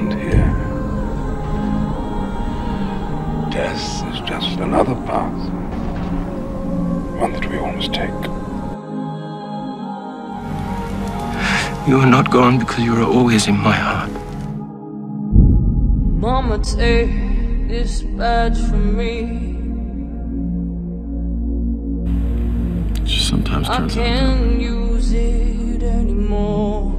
end here. Death is just another path, one that we all must take. You are not gone because you are always in my heart. Mama, take this badge from me. She sometimes turns out. I can't use it anymore.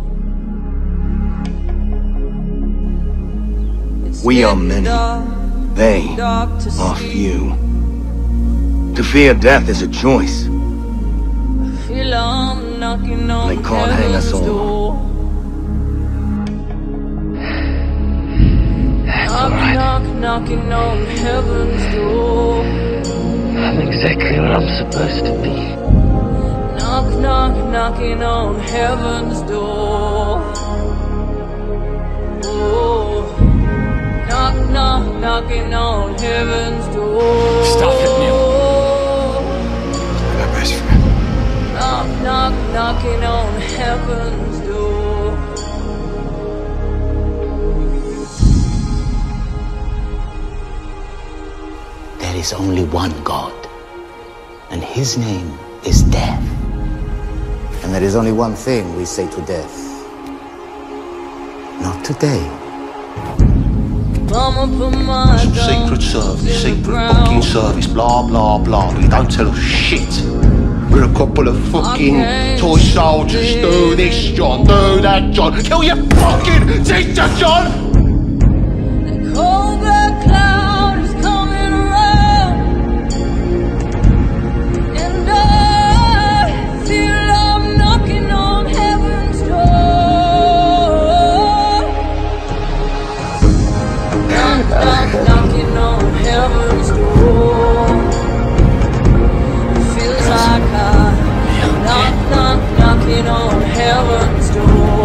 We are many. They are few. To fear death is a choice. They can't hang us all. That's all right. Knocking on heaven's door. I'm exactly what I'm supposed to be. Knocking on heaven's door. Oh, knocking on heaven's door. Stop it, Neil. My best friend. Knocking on heaven's door. There is only one God, and his name is death. And there is only one thing we say to death. Not today. Some secret service, secret booking service, blah, blah, blah. But you don't tell us shit. We're a couple of fucking toy soldiers. Do this, John. Do that, John. Kill your fucking teacher, John! The cold black cloud is coming around, and I feel I'm knocking on heaven's door. Knocking on heaven's door. It feels like I'm knocking on heaven's door.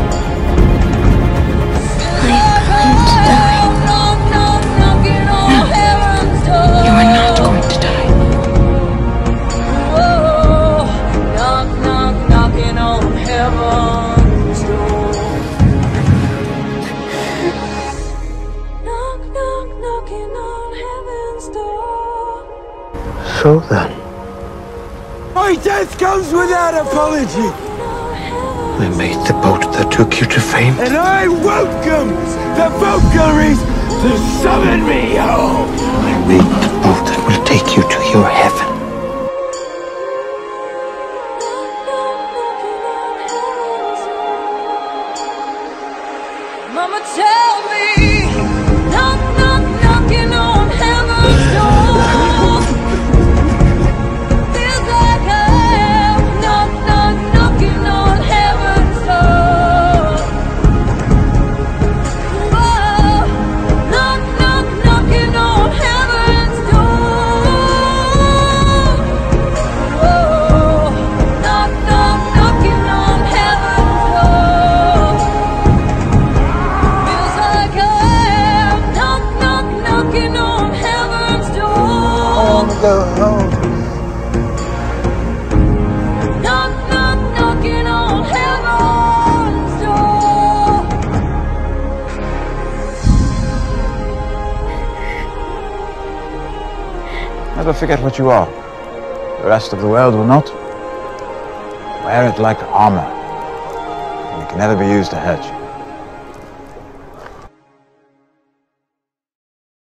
So then, My death comes without apology, I made the boat that took you to fame. and I welcome the Valkyries to summon me home. I made the boat that will take you to your heaven. Mama, tell me, knocking on heaven's door. Feels like I'm knocking on heaven's door. Whoa, knocking on heaven's door. Whoa, knocking on heaven's door. Feels like I'm knocking on heaven's door. I want to go home. Knocking on heaven's door. Never forget what you are. The rest of the world will not. Wear it like armor, and it can never be used to hurt you.